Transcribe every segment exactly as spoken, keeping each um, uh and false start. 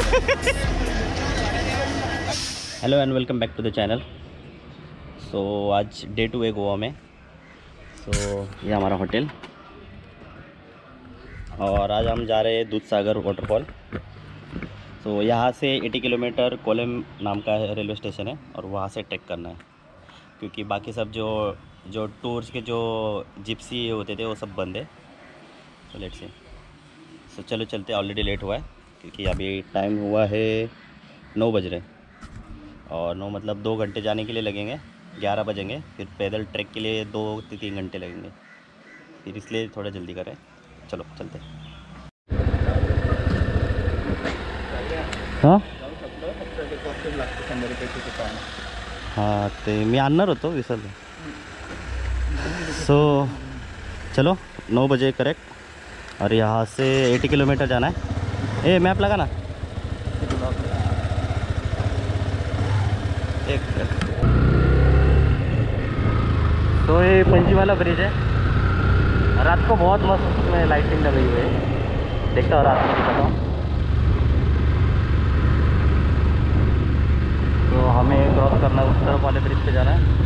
Hello and welcome back to the channel. So आज day to है गोवा में। सो so, ये हमारा होटल और आज हम जा रहे हैं दूधसागर वाटरफॉल। सो so, यहाँ से अस्सी किलोमीटर कोलम नाम का रेलवे स्टेशन है और वहाँ से ट्रैक करना है, क्योंकि बाकी सब जो जो टूर्स के जो जिप्सी होते थे वो सब बंद है। So let's see. सो चलो चलते, ऑलरेडी लेट हुआ है क्योंकि अभी टाइम हुआ है नौ बज रहे, और नौ मतलब दो घंटे जाने के लिए लगेंगे, ग्यारह बजेंगे, फिर पैदल ट्रैक के लिए दो तीन घंटे लगेंगे, फिर इसलिए थोड़ा जल्दी करें। चलो चलते। हां हां ते मी आणणार होतो विसरलो। सो चलो नौ बजे करेक्ट, और यहाँ से अस्सी किलोमीटर जाना है। ए मैप लगा ना एक। तो ये पंचीवाला ब्रिज है, रात को बहुत मस्त में लाइटिंग लगी हुई है, देखता हो रात में दिखाता हूँ। तो हमें क्रॉस करना है, उस तरफ वाले ब्रिज पे जाना है।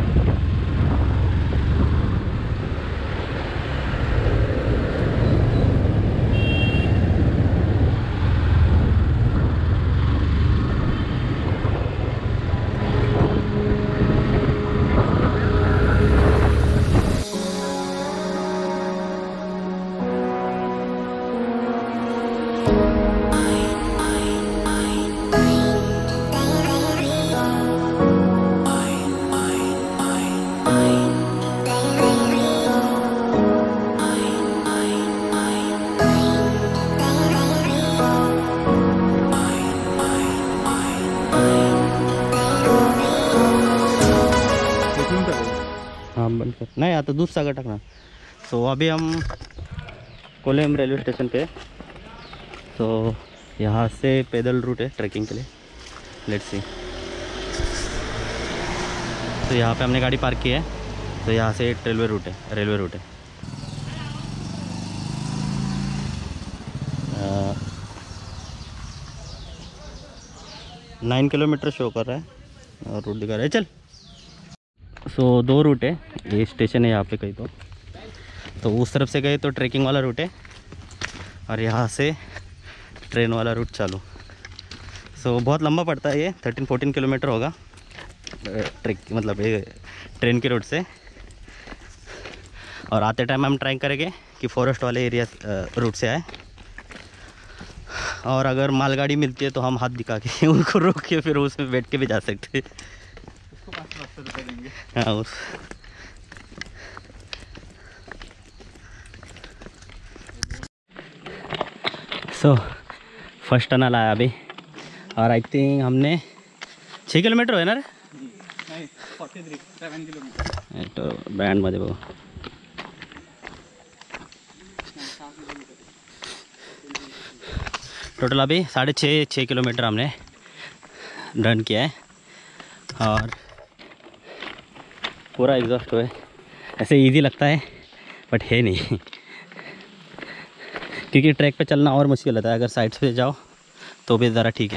हाँ बंद कर, नहीं आता दूधसागर टकना। सो अभी हम कोलम रेलवे स्टेशन पे। तो यहाँ से पैदल रूट है ट्रैकिंग के लिए, लेट्स सी। तो यहाँ पे हमने गाड़ी पार्क की है, तो यहाँ से रेलवे रूट है, रेलवे रूट है। नाइन किलोमीटर शो कर रहा है और रूट दिखा रहा है। चल। सो so, दो रूट है, ये स्टेशन है यहाँ पे कहीं तो तो उस तरफ से गए तो ट्रैकिंग वाला रूट है, और यहाँ से ट्रेन वाला रूट चालू। सो so, बहुत लंबा पड़ता है ये, थर्टीन फोर्टीन किलोमीटर होगा ट्रैक, मतलब ये ट्रेन के रूट से। और आते टाइम हम ट्राई करेंगे कि फॉरेस्ट वाले एरिया रूट से आए, और अगर मालगाड़ी मिलती है तो हम हाथ दिखा के उनको रोक के फिर उसमें बैठ के भी जा सकते हैं। हाँ उस सो फर्स्ट टनल आया अभी, और आई थिंक हमने छः किलोमीटर है ना रे, नहीं सेवन किलोमीटर तो ब्रँड मध्ये बघू। टोटल अभी साढ़े छः छः किलोमीटर हमने रन किया है, और पूरा एग्जॉस्ट हुआ है। ऐसे इजी लगता है बट है नहीं, क्योंकि ट्रैक पे चलना और मुश्किल होता है। अगर साइड से जाओ तो भी ज़रा ठीक है।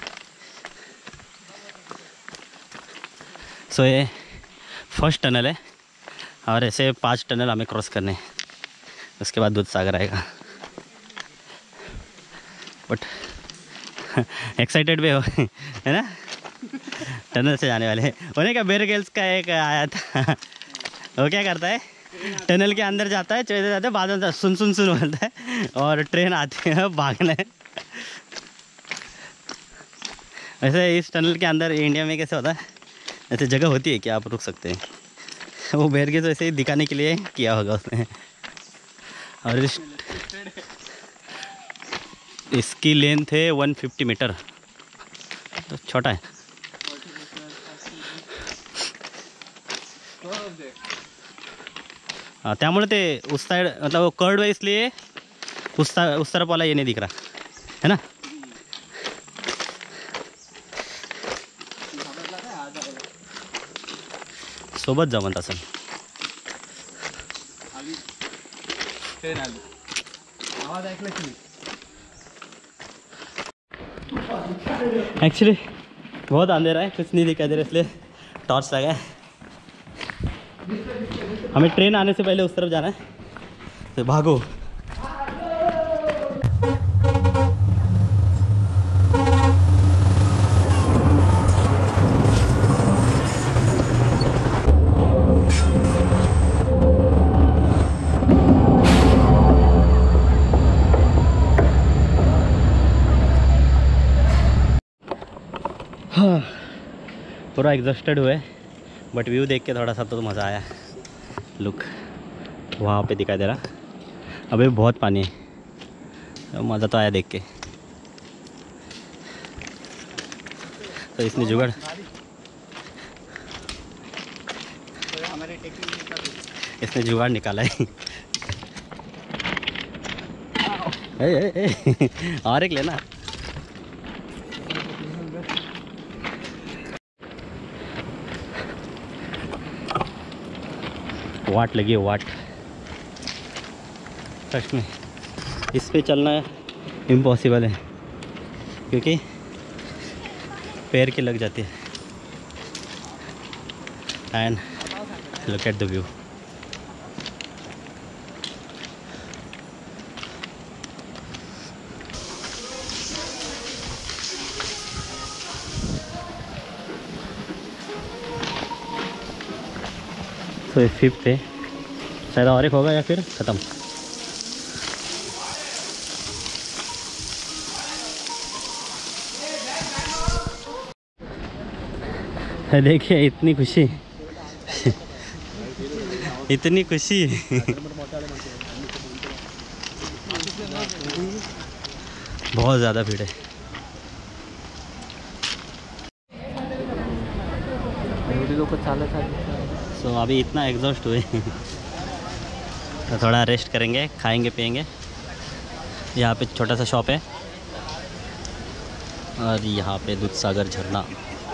सो ये फर्स्ट टनल है, और ऐसे पांच टनल हमें क्रॉस करने हैं, उसके बाद दूधसागर आएगा। बट एक्साइटेड भी हो है ना, टनल से जाने वाले हैं। उन्हें क्या बेयर ग्रिल्स का एक आया था, वो क्या करता है टनल के अंदर जाता है, चलते जाते बाद में सुन सुन सुन बोलता है, और ट्रेन आती है भागना है। वैसे इस टनल के अंदर इंडिया में कैसे होता है, ऐसे जगह होती है कि आप रुक सकते हैं। वो बेयर ग्रिल्स ऐसे ही दिखाने के लिए किया होगा उसने। और इस इसकी लेंथ है वन फिफ्टी मीटर, तो छोटा है। हाँ त्यामुळे ते उस साइड मतलब वो कर्ड है, इसलिए उस उस तरफ वाला ये नहीं दिख रहा है ना। सोबत जमत असेल। आवाज ऐकला की एक्चुअली बहुत अंधेरा है, कुछ नहीं दिखाई दे रहा, इसलिए टॉर्च लगाए। हमें ट्रेन आने से पहले उस तरफ जाना है, तो भागो। हाँ, पूरा एग्जॉस्टेड हुए, बट व्यू देख के थोड़ा सा तो मज़ा आया। लुक वहाँ पे दिखाई दे रहा, अबे बहुत पानी है, तो मज़ा तो आया देख के। तो इसने जुगाड़ इसने जुगाड़ निकाला है। ए, ए, ए, और एक लेना। वाट लगी है, वाट। सच में इस पे चलना इम्पॉसिबल है, क्योंकि पैर के लग जाती है। And look at the view. तो ये फिफ्थ है, शायद और एक होगा या फिर ख़त्म। देखिए इतनी खुशी इतनी खुशी बहुत ज़्यादा भीड़ है। सो so, अभी इतना एग्जॉस्ट हुए तो थोड़ा रेस्ट करेंगे, खाएंगे पिएंगे। यहाँ पे छोटा सा शॉप है, और यहाँ पे दूधसागर झरना।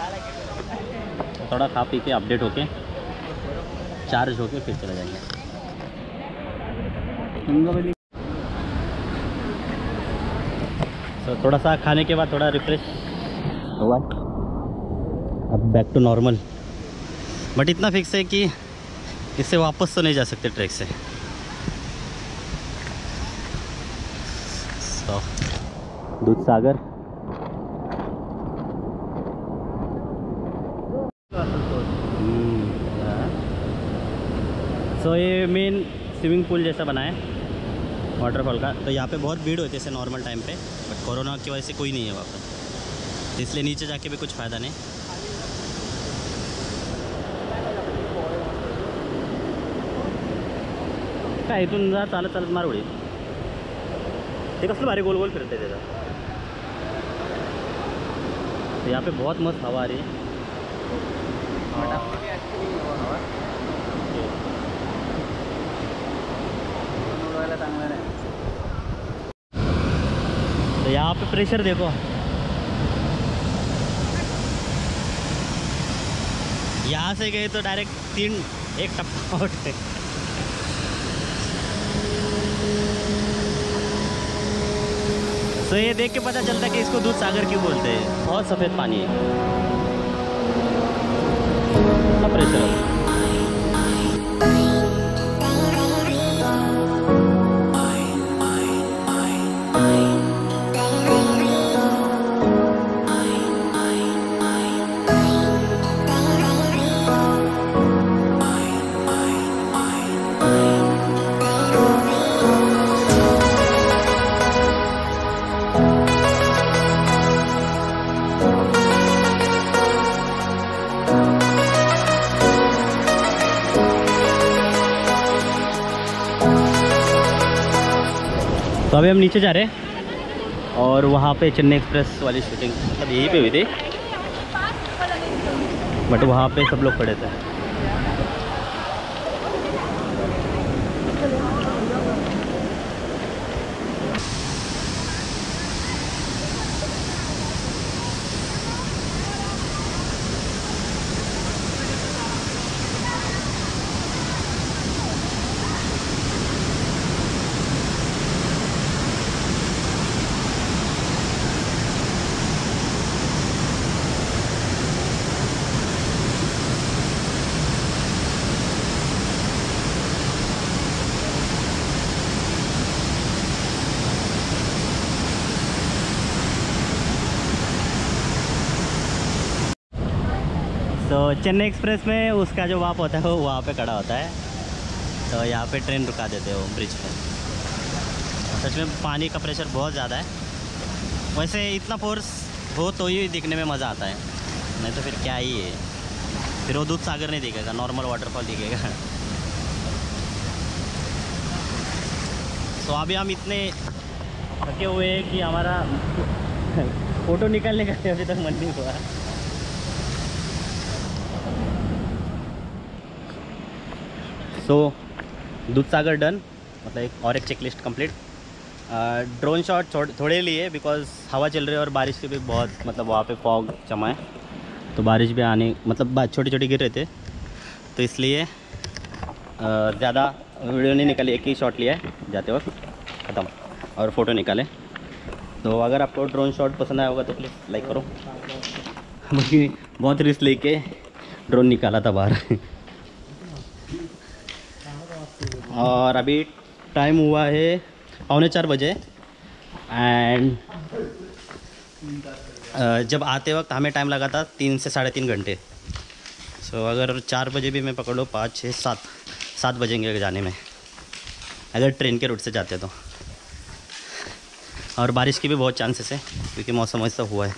तो थोड़ा खा पी के अपडेट होके चार्ज होके फिर चले जाएंगे। तो थोड़ा सा खाने के बाद थोड़ा रिफ्रेश हुआ, अब बैक टू नॉर्मल। बट इतना फिक्स है कि इससे वापस तो नहीं जा सकते ट्रैक से। so, दूधसागर सो so, ये मेन स्विमिंग पूल जैसा बना है वाटरफॉल का। तो यहाँ पे बहुत भीड़ होती है जैसे नॉर्मल टाइम पे, बट कोरोना की वजह से कोई नहीं है वहाँ पर, इसलिए नीचे जाके भी कुछ फ़ायदा नहीं। काय इथून जा चालत चालत मार उडी, ते कसलं भारी गोल गोल फिरते त्याचा। तो यहाँ पे बहुत मस्त हवा आ रही है। तो यहाँ पे प्रेशर देखो, यहाँ से गए तो डायरेक्ट तीन एक टप्पा आउट है। तो ये देख के पता चलता है कि इसको दूधसागर क्यों बोलते हैं, बहुत सफ़ेद पानी है। प्रेशर तो अभी हम नीचे जा रहे हैं, और वहाँ पे चेन्नई एक्सप्रेस वाली शूटिंग मतलब यहीं पे हुई थी, बट वहाँ पे सब लोग खड़े थे। तो चेन्नई एक्सप्रेस में उसका जो वाप होता है वो वहाँ पे खड़ा होता है, तो यहाँ पे ट्रेन रुका देते हो ब्रिज पे। सच में पानी का प्रेशर बहुत ज़्यादा है। वैसे इतना फोर्स हो तो ही दिखने में मज़ा आता है, नहीं तो फिर क्या ही है, फिर वो दूध सागर नहीं दिखेगा, नॉर्मल वाटरफॉल दिखेगा। तो अभी हम इतने थके हुए हैं कि हमारा फ़ोटो निकालने का अभी तक मन नहीं हुआ। सो दूध सागर डन, मतलब एक और एक check list complete. Drone shot थोड़े लिए बिकॉज हवा चल रही है और बारिश की भी बहुत, मतलब वहाँ पे फॉग जमा है, तो बारिश भी आने, मतलब छोटी छोटी गिर रहे थे, तो इसलिए ज़्यादा वीडियो नहीं निकाली, एक ही शॉट लिया है जाते वक्त, ख़त्म, और फ़ोटो निकाले। तो अगर आपको ड्रोन शॉट पसंद आया होगा तो प्लीज़ लाइक करो। मुझे बहुत रिस्क लेके ड्रोन निकाला था बाहर। और अभी टाइम हुआ है पौने चार बजे, एंड जब आते वक्त हमें टाइम लगा था तीन से साढ़े तीन घंटे। सो अगर चार बजे भी मैं पकड़ लो, पाँच छः सात सात बजेंगे जाने में, अगर ट्रेन के रूट से जाते तो। और बारिश की भी बहुत चांसेस है क्योंकि मौसम ऐसा हुआ है।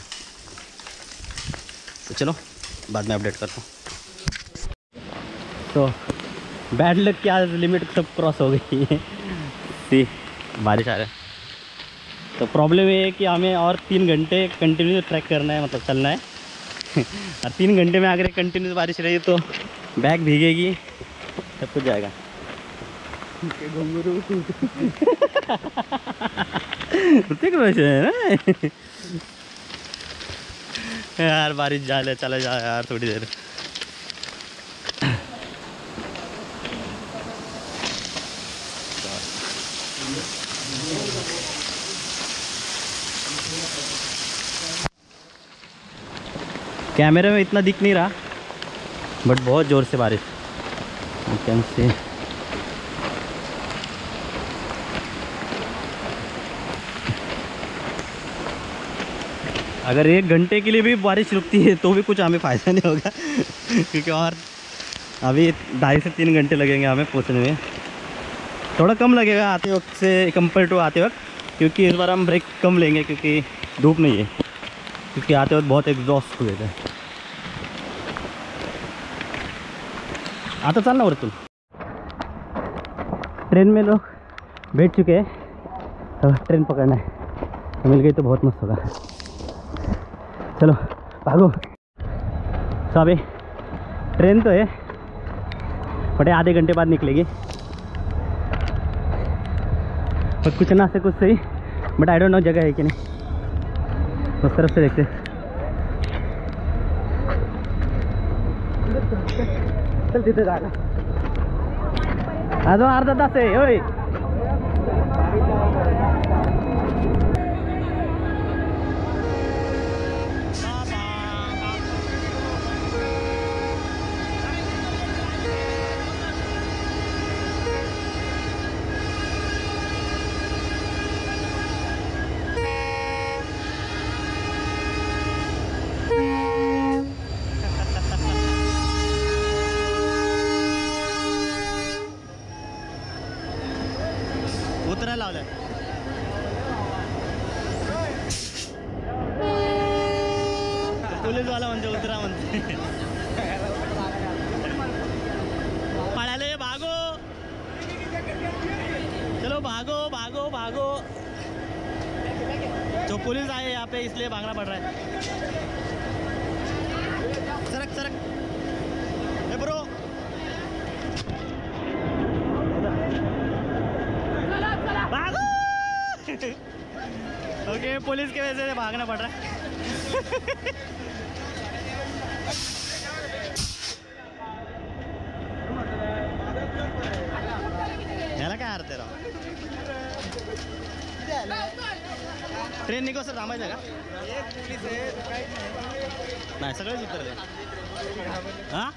तो चलो बाद में अपडेट करता हूँ। तो बैड लक की आज लिमिट सब क्रॉस हो गई है। सी बारिश आ रहा है, तो प्रॉब्लम ये है कि हमें और तीन घंटे कंटिन्यू ट्रैक करना है, मतलब चलना है। और तीन घंटे में अगर कंटिन्यू बारिश रही तो बैग भीगेगी, सब कुछ जाएगा। यार बारिश जा ले, चला जा यार थोड़ी देर। कैमरे में इतना दिख नहीं रहा, बट बहुत ज़ोर से बारिश, यू कैन सी। अगर एक घंटे के लिए भी बारिश रुकती है तो भी कुछ हमें फ़ायदा नहीं होगा, क्योंकि और अभी ढाई से तीन घंटे लगेंगे हमें पहुंचने में। थोड़ा कम लगेगा आते वक्त से कंपेयर टू आते वक्त, क्योंकि इस बार हम ब्रेक कम लेंगे क्योंकि धूप नहीं है, क्योंकि आते वक्त बहुत एग्जॉस्ट हुए थे। आता चल ना वरतून। ट्रेन में लोग बैठ चुके हैं, तो ट्रेन पकड़ना है, तो मिल गई तो बहुत मस्त होगा। चलो भागो। तो अभी ट्रेन तो है, बट आधे घंटे बाद निकलेगी, और कुछ ना से कुछ सही, बट आई डोंट नो जगह है कि नहीं, उस तरफ से देखते। चल तिथे जागा, अजून अर्धा तास आहे होय। उतरा लावलं पोलीसवाला म्हणते उतरा म्हणते, पळाले भागो, चलो भागो भागो भागो। जो पुलिस आए यहाँ पे इसलिए भागना पड़ रहा है। सरक सरक ब्रो। भागो। ओके पुलिस की वजह से भागना पड़ रहा है। याला काय अर्थ आहे राव, ट्रेन निघो सर थांबायचं का? नाही सगळेच उतरले। हां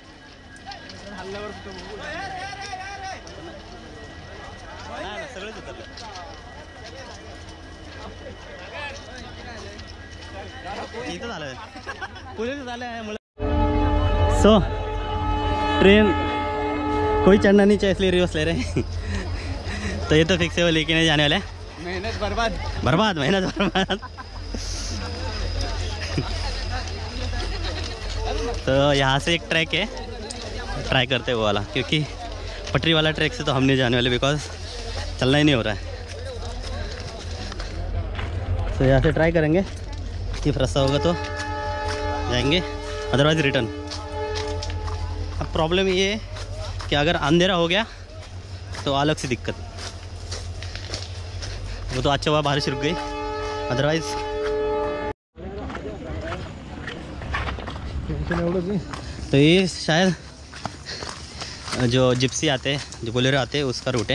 नाही सगळेच उतरले। इथं झालं पोलीस झालं आहे। सो ट्रेन कोई चढ़ना नहीं चाहिए इसलिए रिवर्स ले रहे हैं। तो ये तो फिक्स है वो लेके नहीं जाने वाले। मेहनत बर्बाद बर्बाद मेहनत बर्बाद। तो यहाँ से एक ट्रैक है, ट्राई करते हैं वो वाला, क्योंकि पटरी वाला ट्रैक से तो हम नहीं जाने वाले बिकॉज चलना ही नहीं हो रहा है। तो यहाँ से ट्राई करेंगे, इफ रास्ता होगा तो जाएंगे, अदरवाइज रिटर्न। अब प्रॉब्लम ये है कि अगर अंधेरा हो गया तो अलग से दिक्कत। वो तो अच्छा हुआ बारिश रुक गई, अदरवाइज। तो ये शायद जो जिप्सी आते हैं, जो बोलेरो आते हैं, उसका रूट है।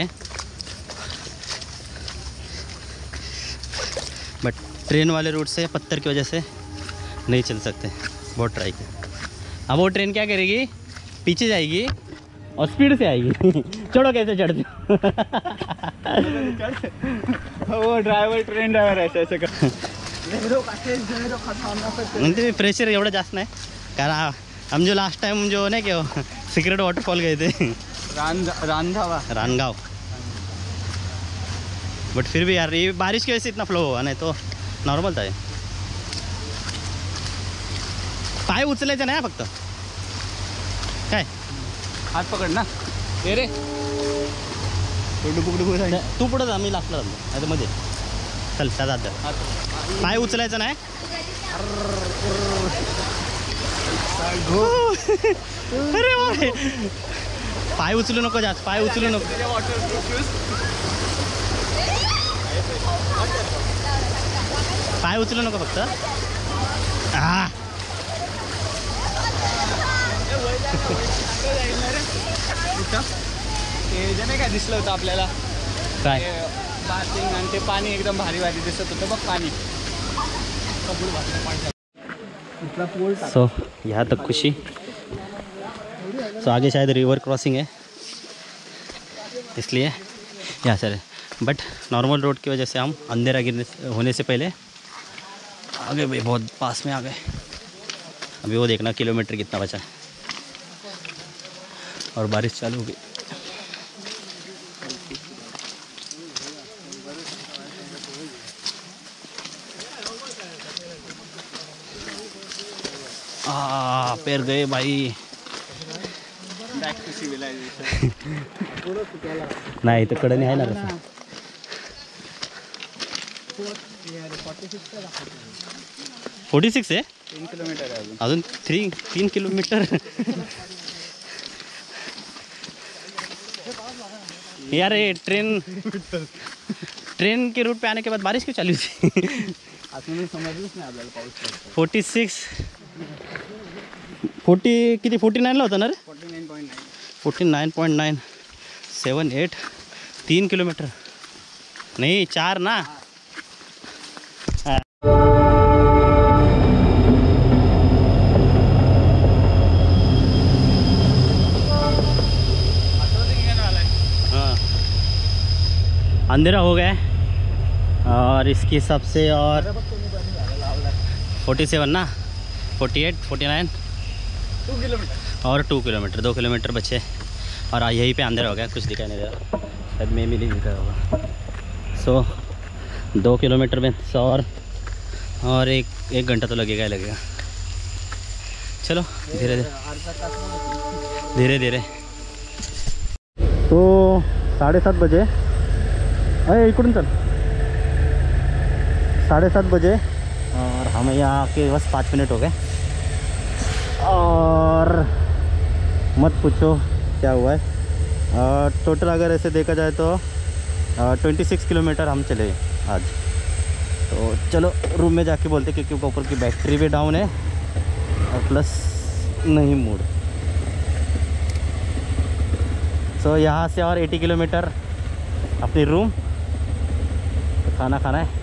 बट ट्रेन वाले रूट से पत्थर की वजह से नहीं चल सकते, बहुत ट्राई किया। अब वो ट्रेन क्या करेगी, पीछे जाएगी और स्पीड से आएगी। चढ़ो कैसे चढ़ते वो ड्राइवर ट्रेन ड्राइवर ऐसे ऐसे कर म्हणते प्रेशर एवढं जास्त नाही, कारण हम जो लास्ट टाइम जो नाही कि सिक्रेट वाटरफॉल गए थे रांधावा रानगांव। बट फिर भी यार ये बारिश की वजह से इतना फ्लो हुआ, नाही तो नॉर्मल था। पाय उचलायचं नाही फक्त, काय हात पकड ना ते रे, तू पुढे जा, मी लागला नाही तर मध्ये चल त्या जात। पाय उचलायचं नाही, अरे बापरे, पाय उचलू नको जास्त, पाय उचलू नको। पाय उचलू नको फक्त। हा ते जे नाही काय दिसलं होतं आपल्याला, काय बाथिंग आणि ते पाणी एकदम भारी भारी दिसत होतं बघ पाणी। सो यहाँ तक खुशी। सो आगे शायद रिवर क्रॉसिंग है इसलिए यहाँ से, बट नॉर्मल रोड की वजह से हम अंधेरा गिरने होने से पहले आगे भी बहुत पास में आ गए। अभी वो देखना किलोमीटर कितना बचा है और बारिश चालू हो गई। आ पैर गए भाई। Back to civilisation. नाही तर कडे आहे ना रस्ता। फोर्टी सिक्स है, तीन किलोमीटर आहे अजून अजून थ्री तीन किलोमीटर। यार ये ट्रेन ट्रेन के रूट पे आने के बाद बारिश क्यों चालू थी? अजून समजलंच नाही आपल्याला पाऊस पडतो। फोर्टी सिक्स फोर्टी किती फोर्टी नाईनला होता ना रे? Forty nine point nine forty nine point nine seven eight तीन किलोमीटर नहीं चार ना। हाँ अंधेरा हो गया और इसके हिसाब से और फोर्टी सेवन ना, forty eight forty nine two kilometre और टू किलोमीटर दो किलोमीटर बचे और यहीं पे अंधेरा हो गया, कुछ दिखाई नहीं दे रहा, शायद मे भी नहीं दिखा होगा। सो दो किलोमीटर में सौ और और एक एक घंटा तो लगेगा ही लगेगा। चलो धीरे धीरे धीरे धीरे। तो साढ़े सात बजे, अरे इकडून चल, साढ़े सात बजे और हमें यहाँ आके बस पाँच मिनट हो गए और मत पूछो क्या हुआ है। टोटल अगर ऐसे देखा जाए तो ट्वेंटी सिक्स किलोमीटर हम चले आज। तो चलो रूम में जाके बोलते, क्योंकि ऊपर की बैटरी भी डाउन है और प्लस नहीं मूड। सो यहाँ से और अस्सी किलोमीटर अपनी रूम, तो खाना खाना है।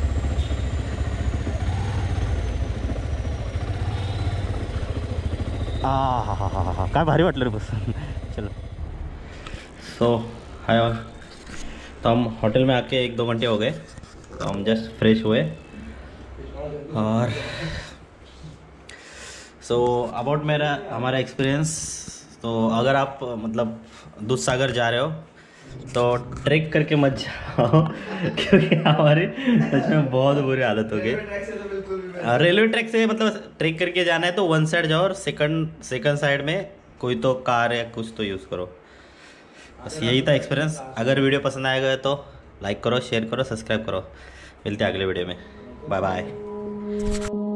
आ हा हा हा हा काय भारी वाटलं रे बस। चलो सो हाय ऑल। तो हम होटल में आके एक दो घंटे हो गए, तो हम जस्ट फ्रेश हुए और सो अबाउट मेरा हमारा एक्सपीरियंस, तो अगर आप मतलब दूध सागर जा रहे हो तो ट्रेक करके मत जाओ क्योंकि हमारी सच में बहुत बुरी हालत हो गई। रेलवे ट्रैक से मतलब ट्रेक करके जाना है तो वन साइड जाओ और सेकंड सेकंड साइड में कोई तो कार या कुछ तो यूज़ करो। बस यही था एक्सपीरियंस। अगर वीडियो पसंद आएगा तो लाइक करो, शेयर करो, सब्सक्राइब करो। मिलते हैं अगले वीडियो में। Bye bye.